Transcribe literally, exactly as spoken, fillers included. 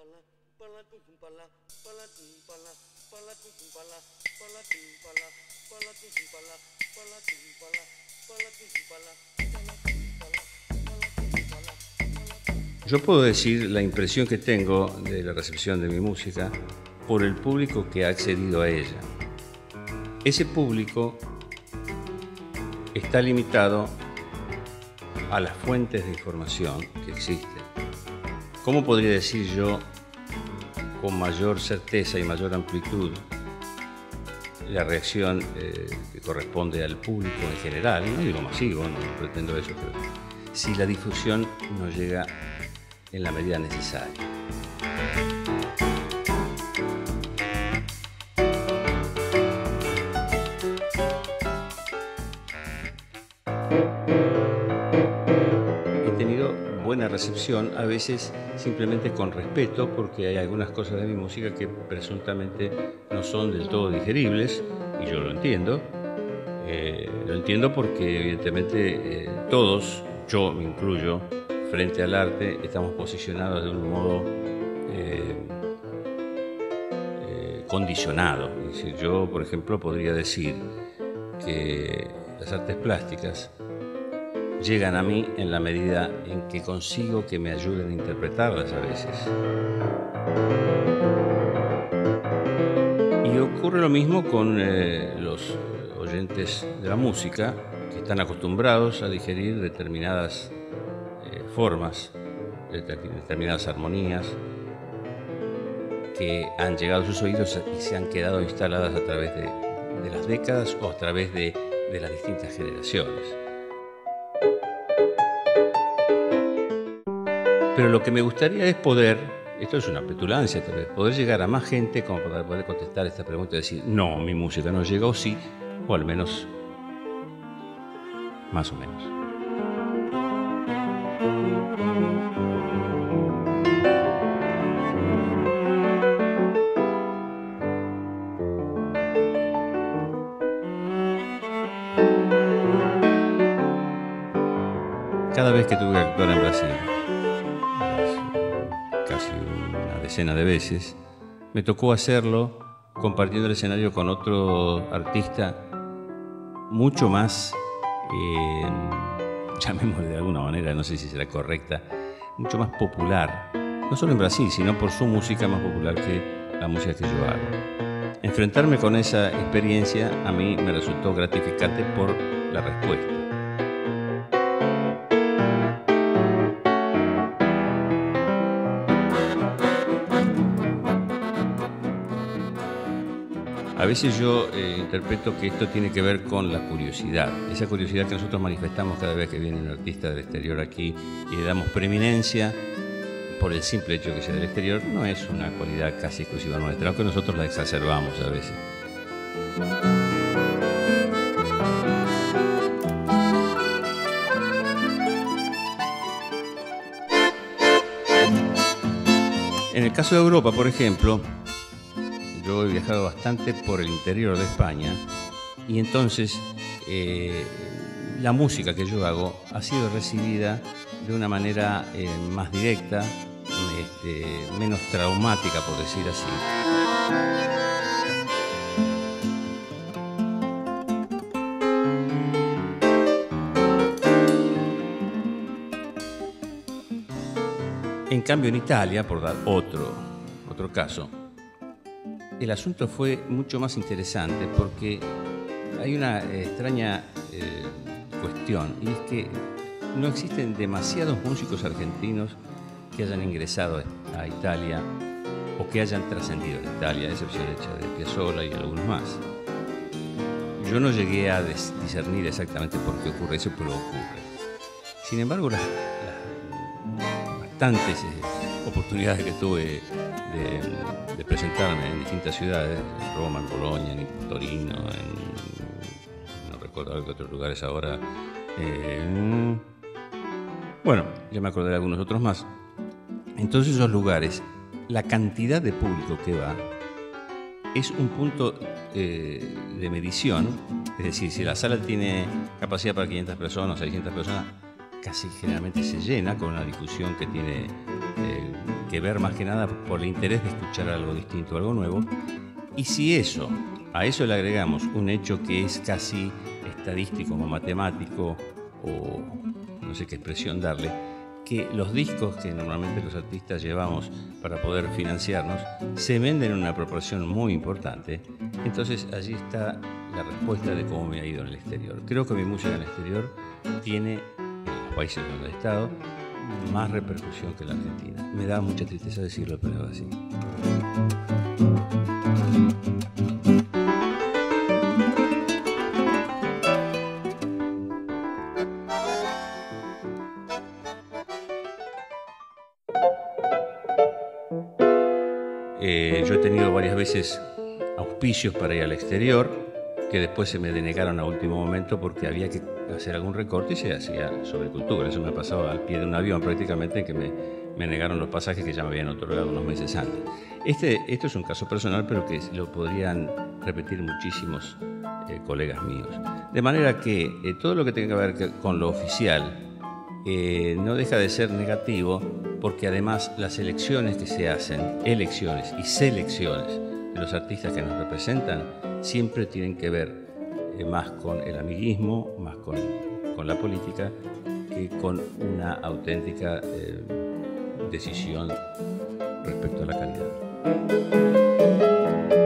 Yo puedo decir la impresión que tengo de la recepción de mi música por el público que ha accedido a ella. Ese público está limitado a las fuentes de información que existen. ¿Cómo podría decir yo con mayor certeza y mayor amplitud la reacción eh, que corresponde al público en general? No digo masivo, no pretendo eso, pero si la difusión no llega en la medida necesaria. He tenido buena recepción, a veces simplemente con respeto, porque hay algunas cosas de mi música que presuntamente no son del todo digeribles, y yo lo entiendo. Eh, lo entiendo porque evidentemente eh, todos, yo me incluyo, frente al arte estamos posicionados de un modo eh, eh, condicionado. Es decir, yo, por ejemplo, podría decir que las artes plásticas llegan a mí en la medida en que consigo que me ayuden a interpretarlas a veces. Y ocurre lo mismo con eh, los oyentes de la música, que están acostumbrados a digerir determinadas formas, determinadas armonías que han llegado a sus oídos y se han quedado instaladas a través de, de las décadas o a través de, de las distintas generaciones. Pero lo que me gustaría es poder, esto es una petulancia tal vez, poder llegar a más gente como para poder contestar esta pregunta y decir, no, mi música no llega, o sí, o al menos más o menos. Cada vez que tuve que actuar en Brasil, casi una decena de veces, me tocó hacerlo compartiendo el escenario con otro artista mucho más, eh, llamémosle de alguna manera, no sé si será correcta, mucho más popular, no solo en Brasil, sino por su música más popular que la música que yo hago. Enfrentarme con esa experiencia a mí me resultó gratificante por la respuesta. A veces yo eh, interpreto que esto tiene que ver con la curiosidad, esa curiosidad que nosotros manifestamos cada vez que viene un artista del exterior aquí y le damos preeminencia por el simple hecho de que sea del exterior, no es una cualidad casi exclusiva nuestra, aunque nosotros la exacerbamos a veces. En el caso de Europa, por ejemplo, yo he viajado bastante por el interior de España y entonces eh, la música que yo hago ha sido recibida de una manera eh, más directa, este, menos traumática, por decir así. En cambio, en Italia, por dar otro, otro caso, el asunto fue mucho más interesante porque hay una eh, extraña eh, cuestión, y es que no existen demasiados músicos argentinos que hayan ingresado a Italia o que hayan trascendido en Italia, a excepción hecha de Piazzolla y algunos más. Yo no llegué a discernir exactamente por qué ocurre eso, pero ocurre. Sin embargo, las, las bastantes eh, oportunidades que tuve de, de presentarme en distintas ciudades, en Roma, en Bolonia, en Torino, en no recuerdo qué otros lugares ahora, eh, bueno, ya me acordé de algunos otros más. Entonces, esos lugares, la cantidad de público que va es un punto eh, de medición. Es decir, si la sala tiene capacidad para quinientas personas, seiscientas personas, casi generalmente se llena con una difusión que tiene eh, que ver más que nada por el interés de escuchar algo distinto, algo nuevo. Y si eso, a eso le agregamos un hecho que es casi estadístico o matemático, o no sé qué expresión darle, que los discos que normalmente los artistas llevamos para poder financiarnos se venden en una proporción muy importante, entonces allí está la respuesta de cómo me ha ido en el exterior. Creo que mi música en el exterior tiene, en los países donde he estado, más repercusión que en la Argentina. Me da mucha tristeza decirlo, pero es así. Eh, yo he tenido varias veces auspicios para ir al exterior, que después se me denegaron a último momento porque había que hacer algún recorte y se hacía sobre cultura. Eso me ha pasado al pie de un avión prácticamente, que me, me negaron los pasajes que ya me habían otorgado unos meses antes. Este, esto es un caso personal, pero que lo podrían repetir muchísimos eh, colegas míos. De manera que eh, todo lo que tenga que ver con lo oficial eh, no deja de ser negativo, porque además las elecciones que se hacen, elecciones y selecciones de los artistas que nos representan, siempre tienen que ver eh, más con el amiguismo, más con, con la política, que con una auténtica eh, decisión respecto a la calidad.